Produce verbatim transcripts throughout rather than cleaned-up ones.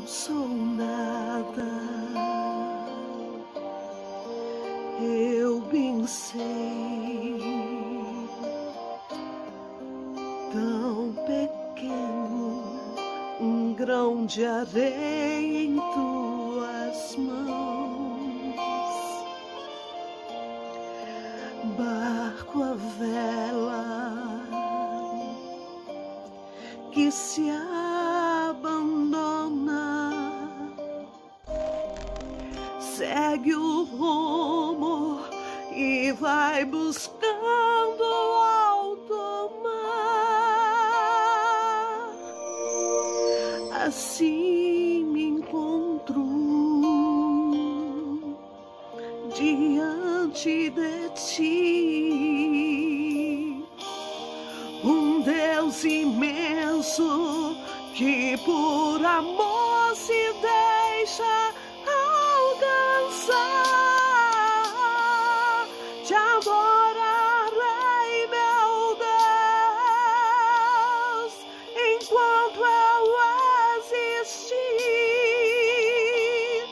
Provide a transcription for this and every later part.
não sou nada, eu bem sei, tão pequeno, um grão de areia em tuas mãos, barco à vela que se abandona, segue o rumo e vai buscando alto mar. Assim me encontro diante de ti, um Deus imenso que por amor se deixa alcançar. Te adorarei, meu Deus, enquanto eu existir.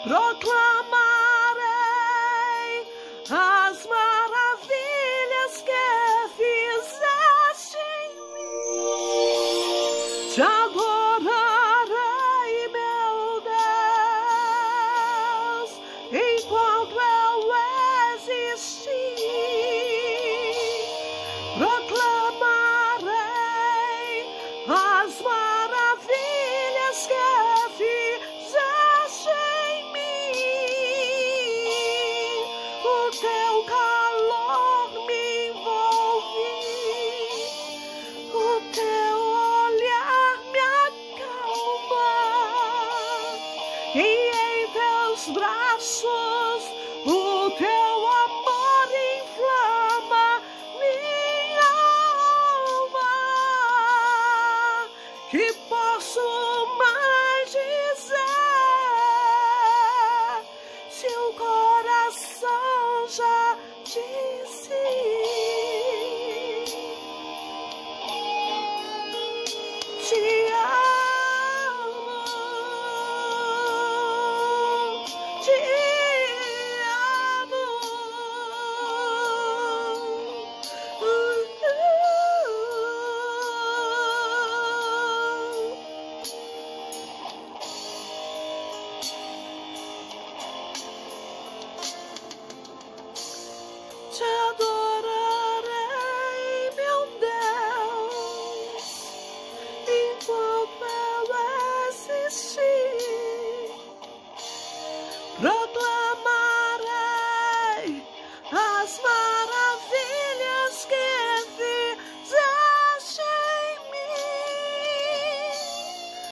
Proclamarei as maravilhas que fizeste em mim. Te adorarei,